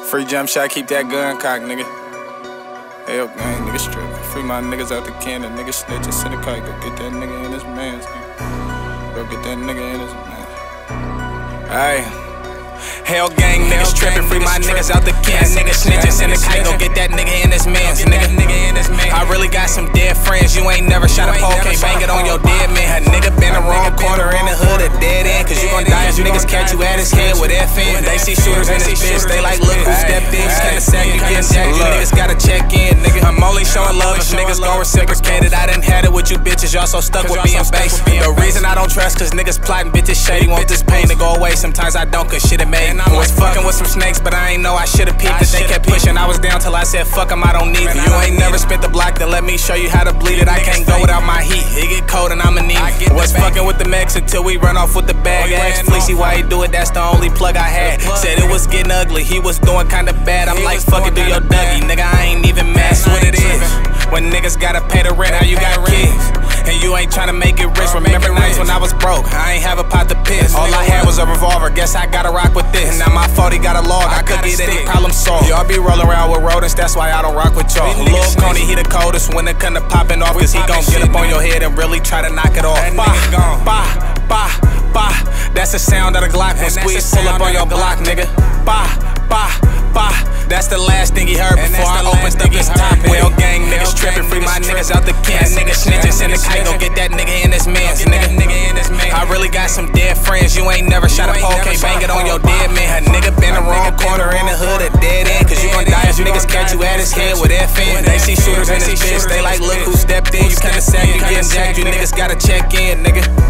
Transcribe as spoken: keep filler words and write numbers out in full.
Free jump shot, keep that gun cocked, nigga. Hell gang, nigga strip. Free my niggas out the can, the nigga snitch and send a kite. Go get that nigga in his mans, nigga. Go get that nigga in his mans. Ayy. Hell gang, niggas trippin', free my niggas out the can. Nigga snitchin', send a kite, go get that nigga in his mans, nigga. I really got some dead friends, you ain't never shot a pole, can't bang it on your dead man. A nigga been the wrong corner in the hood, a dead end, cause you gon' die if niggas catch you at his head with F N. They see shooters in this bitch, they like, look who stepped in. Kinda sack, you getting jacked, you niggas gotta check in, nigga. I'm only showing love if niggas gon' reciprocate it. I done had it with you bitches, y'all so stuck with being base. The reason I don't trust, cause niggas plotting, bitches shady. Want this pain to go away, sometimes I don't, cause shit it made. I was fucking with some snakes, but I ain't know I should've peeped it. They kept pushing, I was down till I said fuck 'em, I don't need it. You ain't never spent the block to let me show you how to bleed it. I can't go without my heat, it get cold and I'ma need it. Was fucking with the Mex until we run off with the bag. Asked Fleecy why he do it, that's the only plug I had. Said it was getting ugly, he was doing kinda bad. I'm like, fuck it, do your Dougie, nigga, I ain't even mad. That's what it is. When niggas gotta pay the rent, how you got kids and you ain't tryna make it rich. Remember nights when I was broke, I ain't have a pot to piss. All I had was a revolver, guess I gotta rock with this. Now my fault he got a log, I could get any problem solved. Y'all be rolling around with rodents, that's why I don't rock with y'all. Lil Coney, he the coldest when it come to popping off, cause he gon' get up on your head and really try to knock it off. Bah, bah, bah, bah. That's the sound of the Glock when Squeeze pull up on your block, nigga. Bah, bah, bah. That's the last thing he heard before I opened up his top. Hell gang, niggas trippin', free my niggas out the can. Nigga snitchin', send a kite, go get that nigga in his mans, nigga. I really got some dead friends, you ain't never shot a pole, can't bang it on your dead man. A nigga been the wrong corner in the hood, a dead end, cause you gon' die if niggas catch you at his head with F N. They see shooters in this bitch, they like, look who stepped in. You kinda sack, you getting jacked, you niggas gotta check in, nigga.